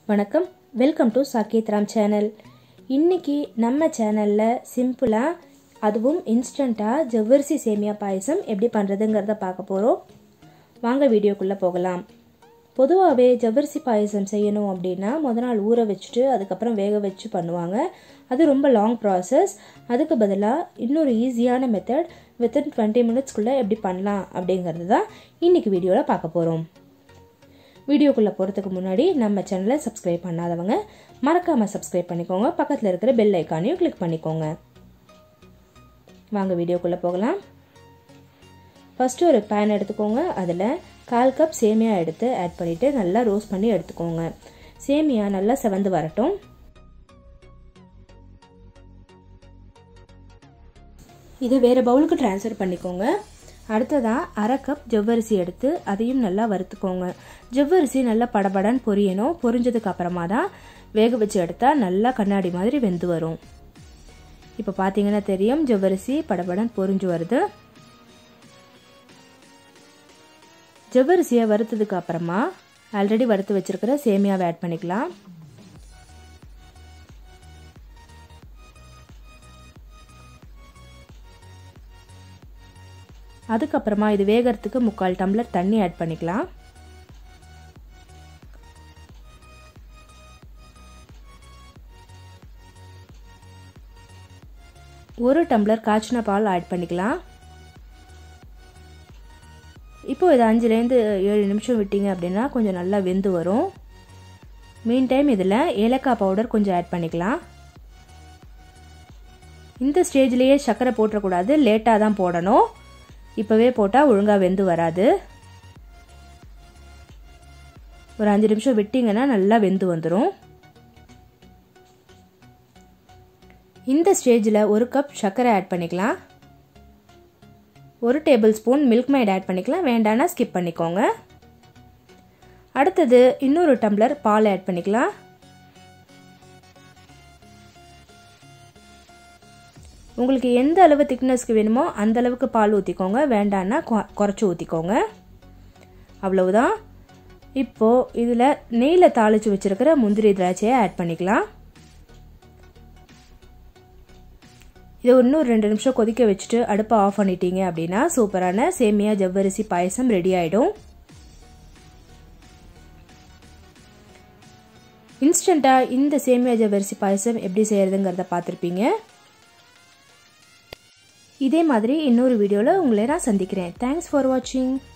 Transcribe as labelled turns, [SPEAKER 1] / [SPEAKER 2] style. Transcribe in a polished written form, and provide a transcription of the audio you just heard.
[SPEAKER 1] வணக்கம், welcome to Saket Ram channel. இன்னைக்கு நம்ம சேனலில் சிம்பிளாக அதுவும் இன்ஸ்டண்ட்டாக ஜவ்வரிசி சேமியா பாயசம் எப்படி பண்ணுறதுங்கிறத பார்க்க போகிறோம். வாங்க வீடியோக்குள்ளே போகலாம். பொதுவாகவே ஜவ்வரிசி பாயசம் செய்யணும் அப்படின்னா முதல் நாள் ஊற வச்சுட்டு அதுக்கப்புறம் வேக வச்சு பண்ணுவாங்க. அது ரொம்ப லாங் ப்ராசஸ். அதுக்கு பதிலாக இன்னொரு ஈஸியான மெத்தட் வித்தின் 20 மினிட்ஸ்க்குள்ளே எப்படி பண்ணலாம் அப்படிங்கிறது தான் இன்றைக்கி வீடியோவில் பார்க்க போகிறோம். வீடியோக்குள்ளே போகிறதுக்கு முன்னாடி நம்ம சேனலை சப்ஸ்கிரைப் பண்ணாதவங்க மறக்காமல் சப்ஸ்கிரைப் பண்ணிக்கோங்க. பக்கத்தில் இருக்கிற பெல் ஐக்கானையும் கிளிக் பண்ணிக்கோங்க. வாங்க வீடியோக்குள்ளே போகலாம். ஃபஸ்ட்டு ஒரு பேன் எடுத்துக்கோங்க. அதில் 1/4 கப் சேமியா எடுத்து ஆட் பண்ணிவிட்டு நல்லா ரோஸ்ட் பண்ணி எடுத்துக்கோங்க. சேமியா நல்லா செவந்து வரட்டும். இதை வேறு பவுலுக்கு ட்ரான்ஸ்ஃபர் பண்ணிக்கோங்க. அடுத்ததாக 1/2 கப் ஜவ்வரிசி எடுத்து அதையும் நல்லா வறுத்துக்கோங்க. ஜவ்வரிசி நல்லா படபடன்னு பொரியணும். பொரிஞ்சதுக்கு அப்புறமா தான் வேக வச்சு எடுத்தால் நல்லா கண்ணாடி மாதிரி வெந்து வரும். இப்போ பார்த்தீங்கன்னா தெரியும், ஜவ்வரிசி படபடன்னு பொரிஞ்சு வருது. ஜவ்வரிசியை வறுத்ததுக்கு அப்புறமா ஆல்ரெடி வறுத்து வச்சிருக்கிற சேமியாவை ஆட் பண்ணிக்கலாம். அதுக்கப்புறமா இது வேகிறதுக்கு 3/4 டம்ளர் தண்ணி ஆட் பண்ணிக்கலாம். ஒரு டம்ளர் காய்ச்சின பால் ஆட் பண்ணிக்கலாம். இப்போ இதை 5லேருந்து 7 நிமிஷம் விட்டீங்க அப்படின்னா கொஞ்சம் நல்லா வெந்து வரும். மீன் டைம் இதில் ஏலக்காய் பவுடர் கொஞ்சம் ஆட் பண்ணிக்கலாம். இந்த ஸ்டேஜ்லேயே சர்க்கரை போட்டக்கூடாது, லேட்டாக தான் போடணும். இப்போவே போட்டால் ஒழுங்காக வெந்து வராது. ஒரு 5 நிமிஷம் விட்டிங்கன்னா நல்லா வெந்து வந்துடும். இந்த ஸ்டேஜில் 1 கப் சர்க்கரை ஆட் பண்ணிக்கலாம். 1 tablespoon Milkmaid add பண்ணிக்கலாம். வேண்டானா ஸ்கிப் பண்ணிக்கோங்க. அடுத்தது இன்னொரு டம்ளர் பால் ஆட் பண்ணிக்கலாம். உங்களுக்கு எந்த அளவு திக்னஸ்க்கு வேணுமோ அந்த அளவுக்கு பால் ஊற்றிக்கோங்க. வேண்டான்னா குறைச்சி ஊற்றிக்கோங்க. அவ்வளவுதான். இப்போது இதில் நெய்யில் தாளித்து வச்சுருக்கிற முந்திரி திராட்சையை ஆட் பண்ணிக்கலாம். இதை இன்னும் 2 நிமிஷம் கொதிக்க வச்சுட்டு அடுப்பை ஆஃப் பண்ணிட்டீங்க அப்படின்னா சூப்பரான சேமியா ஜவ்வரிசி பாயசம் ரெடி ஆகிடும். இன்ஸ்டண்ட்டாக இந்த சேமியா ஜவ்வரிசி பாயசம் எப்படி செய்கிறதுங்கிறத பார்த்துருப்பீங்க. இதே மாதிரி இன்னொரு வீடியோவில் உங்களை நான் சந்திக்கிறேன். தேங்க்ஸ் ஃபார் வாட்சிங்.